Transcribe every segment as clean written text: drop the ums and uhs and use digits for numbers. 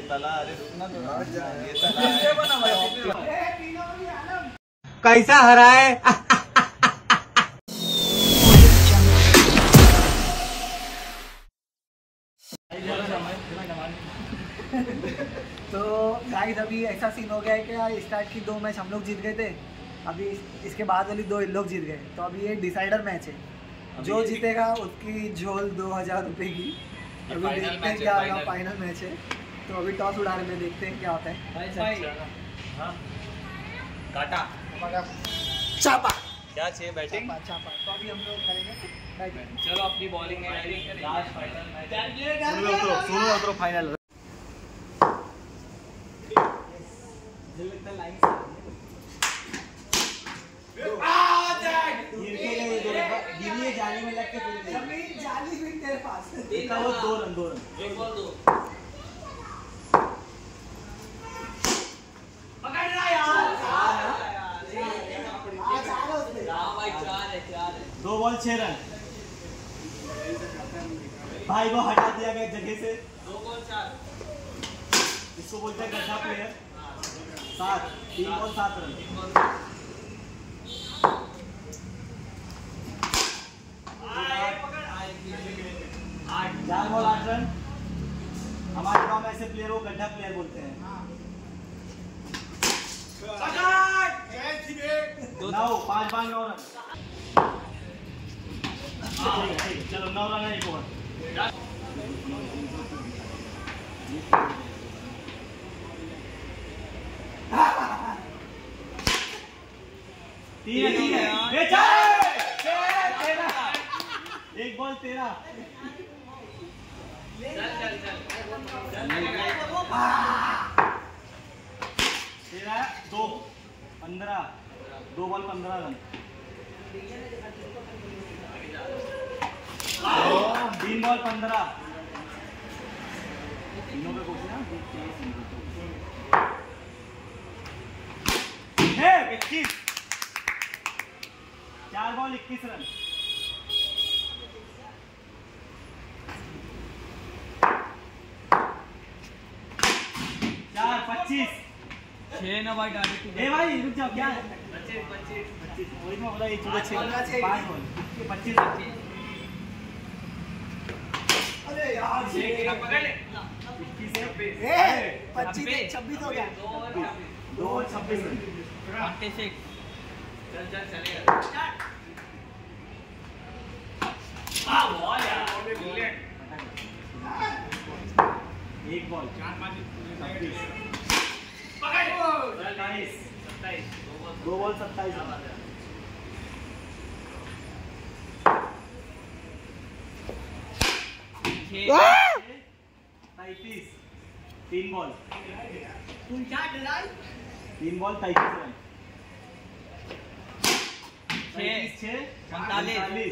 तला, अरे रुकना तो, ये तला कैसा हरा है। तो गाइस अभी ऐसा सीन हो गया है कि स्टार्ट की 2 मैच हम लोग जीत गए थे, अभी इसके बाद वाली 2 लोग जीत गए। तो अभी ये डिसाइडर मैच है, जो जीतेगा उसकी झोल 2000 रुपये की। अभी देखते हैं क्या होगा, फाइनल मैच है। तो अभी टॉस उड़ा रहे हैं, देखते हैं क्या होता है। काटा चापा क्या चाहिए बैटिंग? चापा। तो अभी हम लोग करेंगे बैटिंग। चलो अपनी बॉलिंग है, लास्ट फाइनल मैच। सुनो फाइनल जाली में लग के जाली भी तेरे पास। 2 रन 2 रन। एक बॉल 2 पकड़ रहा यार। 2 बॉल 6 रन। भाई को हटा दिया गया जगह से। 2 बॉल 4। इसको बोलते हैं गड्ढा player. 7 3 ball 7 run. 4 ball 8 run. हमारे गांव में ऐसे प्लेयर को गड्ढा प्लेयर बोलते हैं। 9 5 5 9 रन। चलो 9 रन है, 1 ओवर। तीन है 1 बॉल 13। तेरा 2 15 2 बॉल 15 रन। 3 बॉल 15। तीनों पे कोशिश ना 21। 4 बॉल 21 रन। 4 25। 6 ना भाई टारगेट। ए भाई रुक जाओ, क्या है? 25 वही मैं बोला, ये चूड़ा 6 5 बॉल 25 रन। अरे यार पकड़ ले। 25 26 हो गया। 2 और 26 रन। 26 चल चलेगा। बॉल यार, 1 बॉल 26 पकड़ 27 27 2 ball 27 run. 33 3 ball 3 ball 33 run. 6 45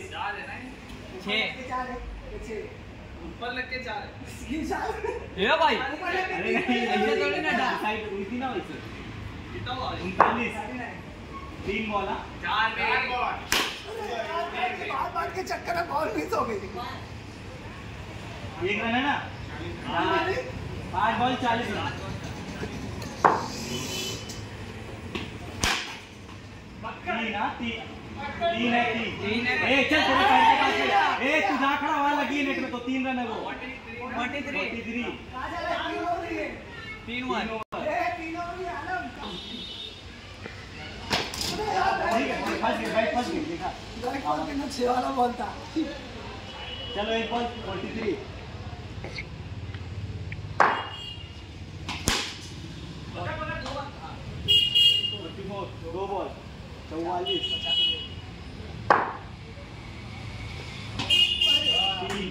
ऊपर लग के 4 ये भाई अरे ऐसे थोड़ी ना साइड हुई थी ना वैसे। कितना हुआ? 39 3 बॉल 4 बॉल। बात के चक्कर में बॉल मिस हो गई। 1 रन है ना। 5 बॉल 40 रन। 3 है 3 है। ए चल तेरे साइड के पास चल। ए तू जा खड़ा वहां लगी है नेट में, तो 3 रन है वो। 43 3 1 फंस गई देखा। 6 वाला बॉल था। चलो 1 बॉल 43। 2 बॉल 44। 3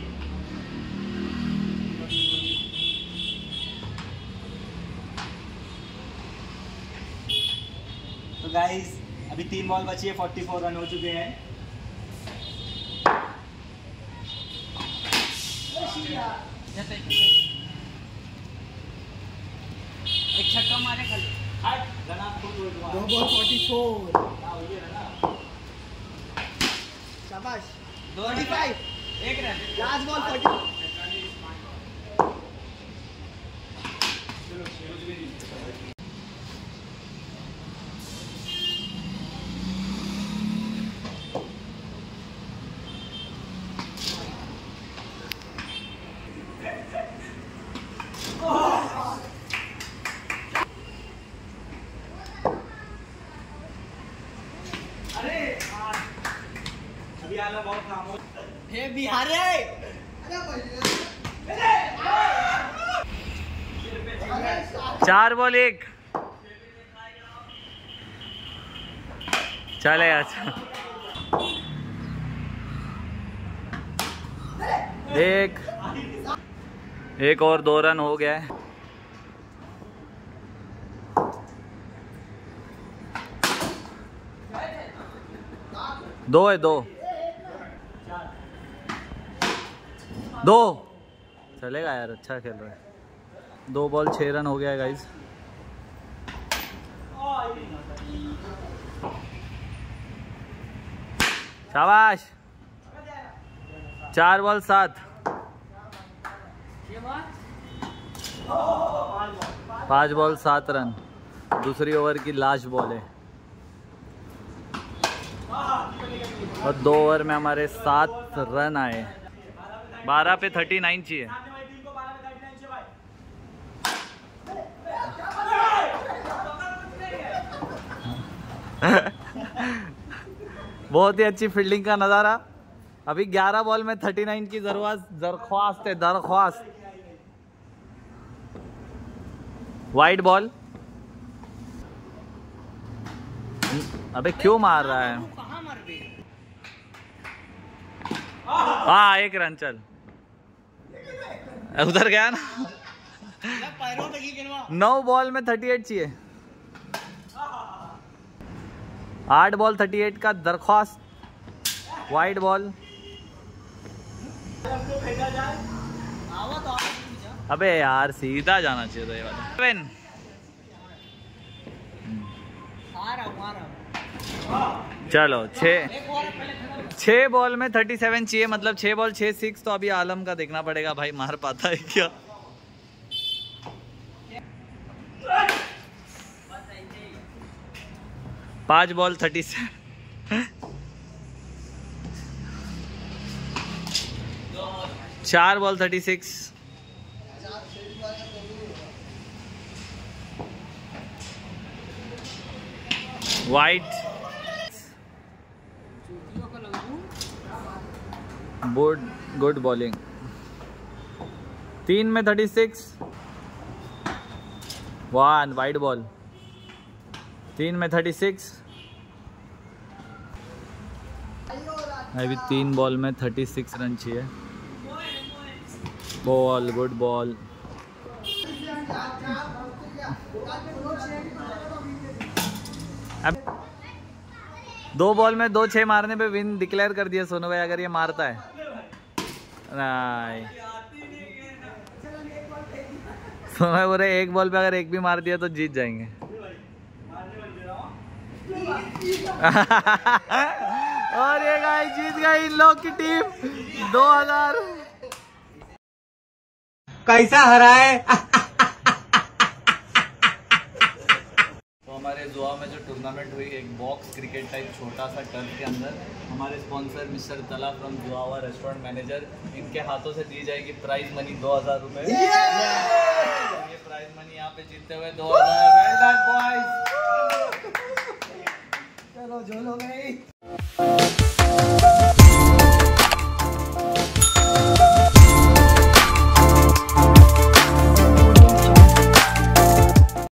तो गाइस अभी 3 बॉल बची है, 44 रन हो चुके हैं। एक छक्का मारे खाली। दो बॉल 44। शाबाश 45। एक रन लास्ट बॉल 40। अभी आना बहुत काम हो। हे बिहार है। 4 बॉल 1 चले। अच्छा एक और 2 रन हो गया है। दो है, 2 चलेगा यार, अच्छा खेल रहा है। 2 बॉल 6 रन हो गया है गाइस। शाबाश। 4 बॉल 7 5 बॉल 7 रन। दूसरी ओवर की लास्ट बॉल है और 2 ओवर में हमारे 7 रन आए। 12 पे 39 चाहिए। बहुत ही अच्छी फील्डिंग का नज़ारा। अभी 11 बॉल में 39 की दरख्वास्त है। Wide ball. अबे क्यों मार रहा है? कहाँ मर गई? हाँ 1 रन। चल उधर गया ना। पैरों पे गिरवा। 9 बॉल में 38 चाहिए। 8 बॉल 38 का दरख्वास्त। Wide ball. अबे यार सीधा जाना चाहिए था ये वाला। 7 आ रहा हूँ। चलो 6 बॉल में 37 चाहिए, मतलब 6 बॉल 6 6। तो अभी आलम का देखना पड़ेगा भाई, मार पाता है क्या। पाँच ball 37। 4 ball 36। Wide. Good bowling. 3 में 36। 1 वाइड बॉल। 3 में 36। अभी 3 बॉल में 36 रन चाहिए। Ball good ball. अब 2 बॉल में 2 6 मारने पे विन डिक्लेयर कर दिया सोनू भाई, अगर ये मारता है। नहीं सोनू भाई बोले 1 बॉल पे अगर 1 भी मार दिया तो जीत जाएंगे। और ये गाइस जीत गई इन लोग की टीम 2000। कैसा हरा है? तो हमारे जुआ में जो टूर्नामेंट हुई, एक बॉक्स क्रिकेट टाइप छोटा सा टर्फ के अंदर, हमारे स्पॉन्सर मिस्टर तला फ्रॉम जुआवा रेस्टोरेंट मैनेजर, इनके हाथों से दी जाएगी प्राइज मनी 2000 रुपए। ये प्राइज मनी यहाँ पे जीतते हुए 2000। Well done boys. चलो जो लोग